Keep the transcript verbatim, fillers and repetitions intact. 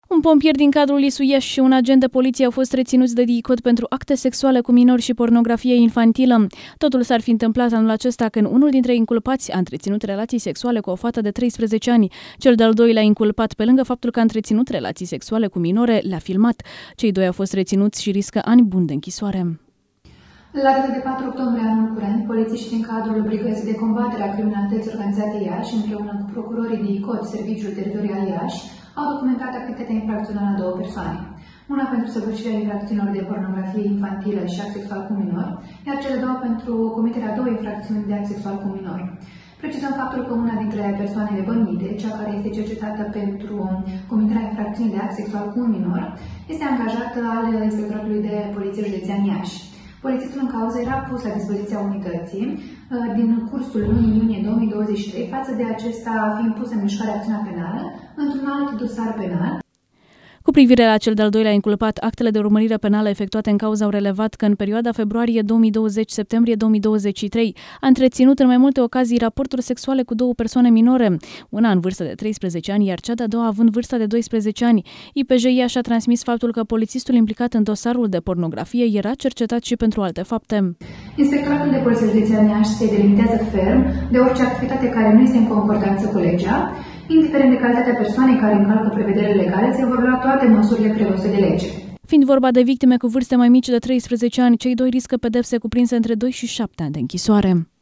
Un pompier din cadrul I S U Iași și un agent de poliție au fost reținuți de DICOT pentru acte sexuale cu minori și pornografie infantilă. Totul s-ar fi întâmplat anul acesta când unul dintre inculpați a întreținut relații sexuale cu o fată de treisprezece ani. Cel de-al doilea inculpat, pe lângă faptul că a întreținut relații sexuale cu minore, le-a filmat. Cei doi au fost reținuți și riscă ani buni de închisoare. La data de patru octombrie anul curent, polițiștii din cadrul Brigăzii de Combatere a Criminalității Organizate Iași, împreună cu procurorii DICOT, Serviciul Teritorial Iași, au documentat activitatea infracțională a două persoane. Una pentru săvârșirea infracțiunilor de pornografie infantilă și act sexual cu minor, iar cele două pentru comiterea două infracțiuni de act sexual cu minor. Precizăm faptul că una dintre persoanele bănite, cea care este cercetată pentru comiterea infracțiunii de act sexual cu un minor, este angajată al Inspectoratului de Poliție Județean Iași. Polițistul în cauză era pus la dispoziția unității din cursul lunii iunie două mii douăzeci și trei, față de acesta fiind pus în mișcare acțiunea penală într-un alt dosar penal. Cu privire la cel de-al doilea inculpat, actele de urmărire penală efectuate în cauză au relevat că în perioada februarie două mii douăzeci - septembrie două mii douăzeci și trei a întreținut în mai multe ocazii raporturi sexuale cu două persoane minore, una în vârstă de treisprezece ani, iar cea de-a doua având vârsta de doisprezece ani. I P J Iași a transmis faptul că polițistul implicat în dosarul de pornografie era cercetat și pentru alte fapte. Inspectoratul de Poliție Județean Iași se delimitează ferm de orice activitate care nu este în concordanță cu legea. Indiferent de calitatea persoanei care încalcă prevederile legale, se vor lua toate măsurile prevăzute de lege. Fiind vorba de victime cu vârste mai mici de treisprezece ani, cei doi riscă pedepse cuprinse între doi și șapte ani de închisoare.